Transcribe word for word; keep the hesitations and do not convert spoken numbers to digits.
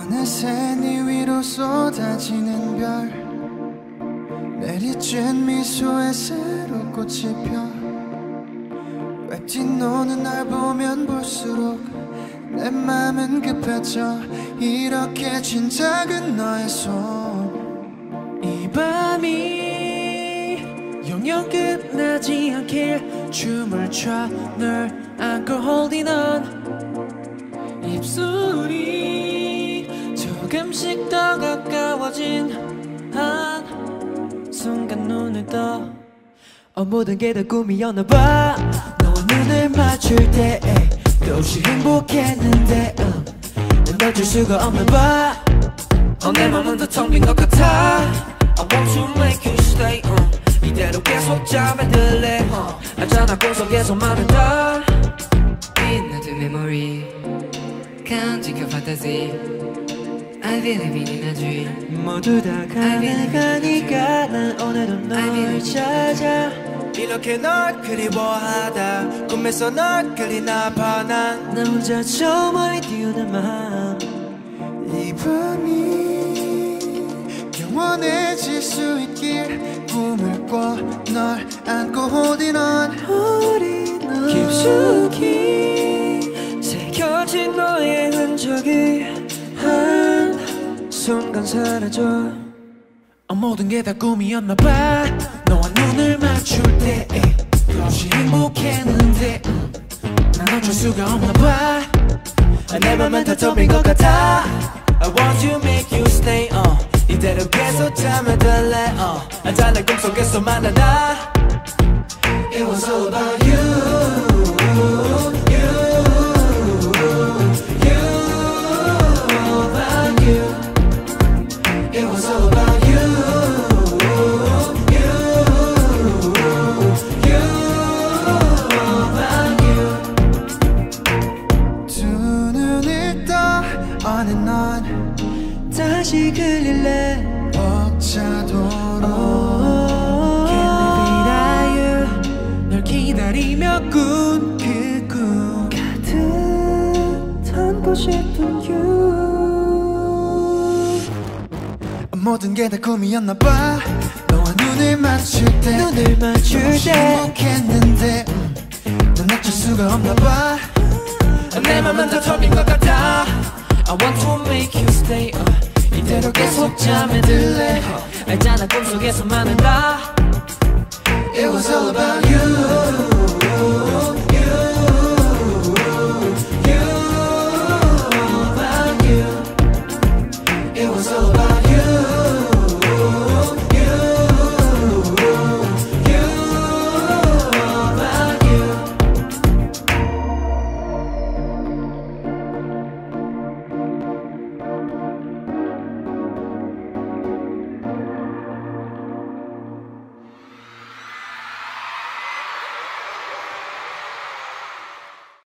어느새 네 위로 쏟아지는 별 내리쬐 미소에 새로 꽃이 펴 웹진 노는 날 보면 볼수록 내 맘은 급해져 이렇게 쥔 작은 너의 손 이 밤이 영영 끝나지 않길 춤을 춰 널 안고 holding on 입술이 조금씩 더 가까워진 한 순간 눈을 떠 어, 모든 게 다 꿈이었나 봐 너와 눈을 맞출 때 끝없이 행복했는데 uh, 난 널 줄 수가 없나 봐 어, 내 맘은 더 텅 빈 것 같아 I want to make you stay uh, 이대로 계속 잠에 들래 uh, 알잖아 꿈속에서만은 다 빛나는 memory 간직한 fantasy I believe in a dream 모두 다 가능하니까 난 오늘도 널 찾아 이렇게 널 그리워하다 꿈에서 널 그리나 봐 난 나 혼자 저 멀리 뛰어든 마음 이 밤이 영원해질 수 있길 꿈을 꿔 널 안고 holding on 깊숙이 새겨진 너의 흔적이 한 순간 사라져 어, 모든 게 다 꿈이었나 봐 너와 눈을 맞출 때 끝없이 행복했는데 음, 난 어쩔 수가 없나 봐 내 맘은 다 텅 빈 것 같아 I want to make you stay uh, 이대로 계속 잠에 들래 uh, 알잖아 꿈속에서 만나다 It was all about you on and on 다시 그릴래 벅차도록 Can't live without you 널 기다리며 꾼 그 꿈 가득 담고 싶은 you 모든 게 다 꿈이었나 봐 너와 눈을 맞출 때 눈을 맞출 때 행복했는데 음, 난 어쩔 수가 없나 봐 내 맘은 다 텅 빈 것 같아 I want to make you stay uh, 이대로 계속 잠에 들래 uh, 알잖아 꿈속에서만은 다 It was all about you It was all about